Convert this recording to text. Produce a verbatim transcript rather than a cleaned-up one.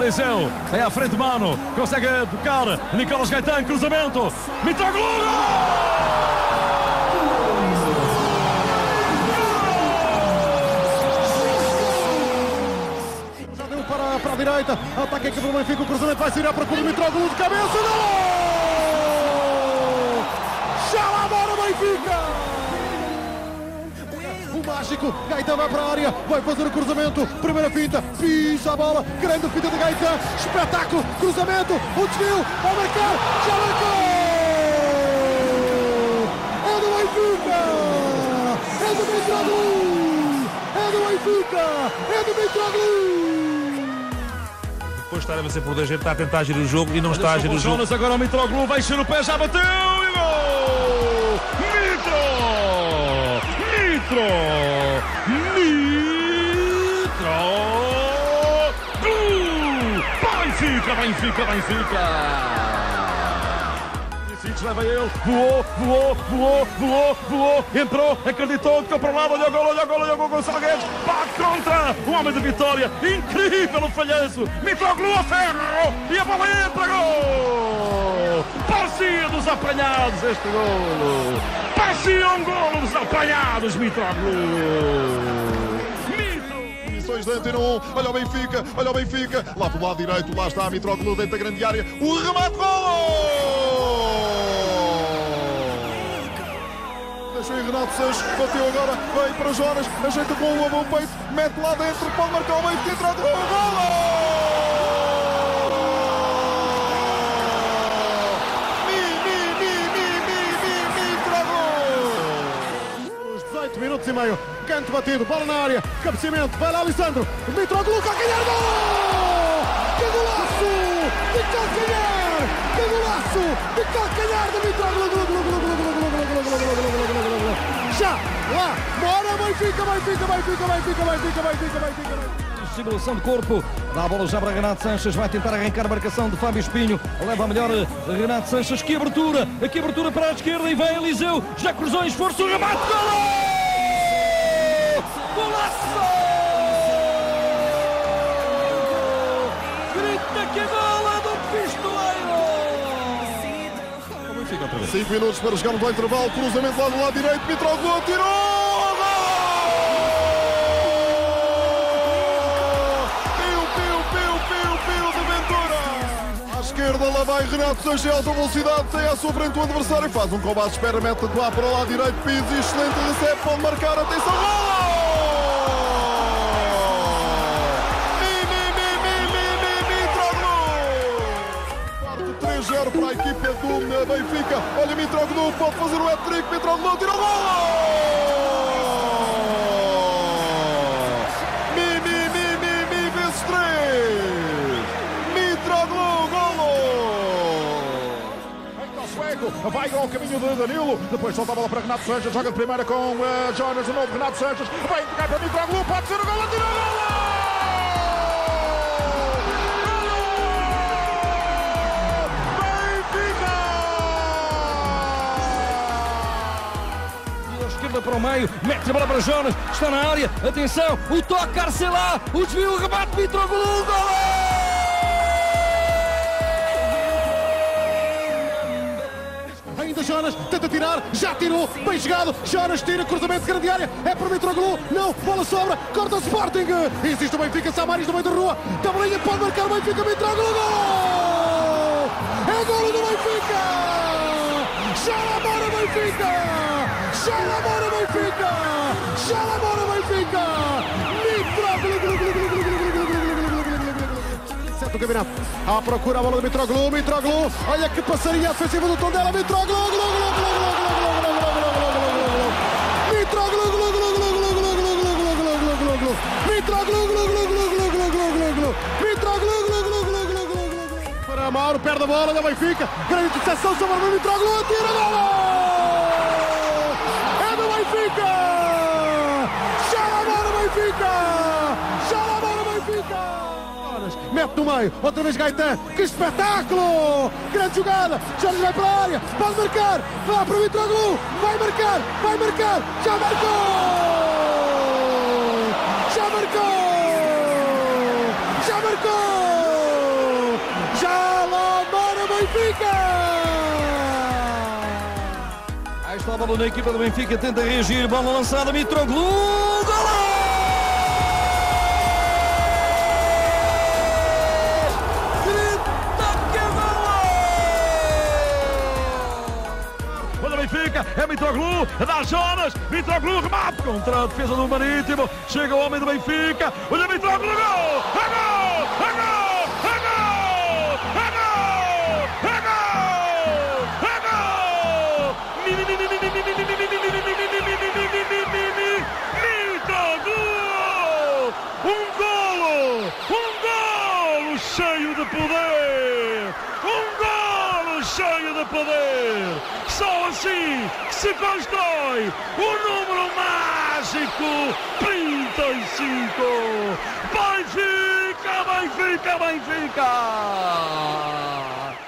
Eliseu é à frente, mano. Consegue tocar. Nicolas Gaetan, cruzamento. Mitroglou! Já deu para, para a direita. Ataque aqui pelo Benfica. O cruzamento vai sair à procura do Mitroglou de cabeça. Gol! Já lá bora, Benfica! O mágico, Gaetan vai para a área, vai fazer o cruzamento, primeira finta, pisa a bola, grande finta de Gaetan, espetáculo, cruzamento, o desvio, vai marcar, já marcou! É do Benfica! É do Mitroglou! É do Benfica! É do Mitroglou! Depois de estar a vencer por dois, está a tentar gerir o jogo e não está a gerir o jogo. Jonas, agora o Mitroglou vai encher o pé, já bateu e gol! Mitro! Mitro! Mitro! Gol! Benfica, Benfica, Benfica! Leva ele, voou, voou, voou, voou, voou, entrou, acreditou, tocou para o lado, olha o gol, olha o gol, olha o gol, Gonçalo Guedes, bate contra o homem de Vitória, incrível o falhanço, Mitroglou a ferro e a bola entra, gol! Parecia dos apanhados este golo, parecia um golo dos apanhados, Mitroglou! De Antena um, olha o Benfica, olha o Benfica, lá pelo lado direito, lá está a Mitroglou dentro da grande área, o remate, gol! Deixou aí Renato Sanches, bateu agora, veio para Jonas, ajeita com o bom peito, mete lá dentro, pode marcar o Benfica, entrou, gol! dezoito minutos e meio, canto batido, bola na área, cabeceamento, vai lá Alessandro, Mitroglou, calcanhar, gol! Que golaço! De calcanhar! Que golaço! De calcanhar de Mitroglou! Já! Lá! Bora Benfica, Benfica, Benfica, Benfica, Benfica, Benfica, Benfica! Simulação de corpo, dá a bola já para Renato Sanches, vai tentar arrancar a marcação de Fábio Espinho, leva a melhor Renato Sanches, que abertura, aqui abertura para a esquerda e vem Eliseu, já cruzou em esforço, o remate, gol! Golaço! Grita que a bola do pistoleiro! cinco minutos para chegarmos ao intervalo, cruzamento lá do lado direito, Mitroglou tirou! Esquerda, lá vai Renato Sanches, alta velocidade, tem à sua frente o adversário, faz um combate, espera, mete lá para o lado direito, pisa, excelente recebe, pode marcar, atenção, gol! Mi, mi, mi, mi, mi, mi, Mitroglou! três a zero para a equipa do Benfica, olha Mitroglou, pode fazer o hat-trick, Mitroglou, tira o gol! Mi, mi, mi, mi, mi, vezes três! Mitroglou! Vai ao caminho de Danilo, depois solta a bola para Renato Sanches, joga de primeira com uh, Jonas, o novo Renato Sanches, vai entregar para Mitroglou, pode ser o gol, atira o gol! Benfica! E a esquerda para o meio, mete a bola para Jonas, está na área, atenção, o toque, Arcelá, o desvio, o remate, Mitroglou, gol! Jonas tenta tirar, já tirou, bem chegado, Jonas tira, cruzamento de grande área, é para Mitroglou, não, bola sobra, corta o Sporting, existe o Benfica, Samaris no meio da rua, tabelinha, pode marcar o Benfica, Mitroglou, gol! É golo do Benfica! Já lá bora Benfica! Já lá bora Benfica! Já lá bora Benfica! Mitroglou! Do campeonato, à procura a bola do Mitroglou, Mitroglou, olha que passaria ofensiva do Tondela, Mitroglou, Mitroglou, Mitroglou, para Mauro, perde a bola da Benfica, grande interseção sobre o Mitroglou, tira a bola! É do Benfica! Já lá bora Benfica! Já lá bora Benfica! Mete no meio, outra vez Gaetan, que espetáculo! Grande jogada, Jonas vai para a área, pode marcar, vai para o Mitroglou, vai marcar, vai marcar, já marcou! Já marcou! Já marcou! Benfica! Aí está a bola na equipa do Benfica, tenta reagir, bola lançada, Mitroglou, golo! Benfica, é Mitroglou, dá Jonas, Mitroglou remate contra a defesa do Marítimo, chega o homem do Benfica, olha Mitroglou, gol! É gol! É gol! É gol! É gol! É gol! É gol! Mitroglou! Um golo! Um golo cheio de poder! Um golo cheio de poder! Só assim que se constrói o número mágico trinta e cinco. Benfica, Benfica, Benfica!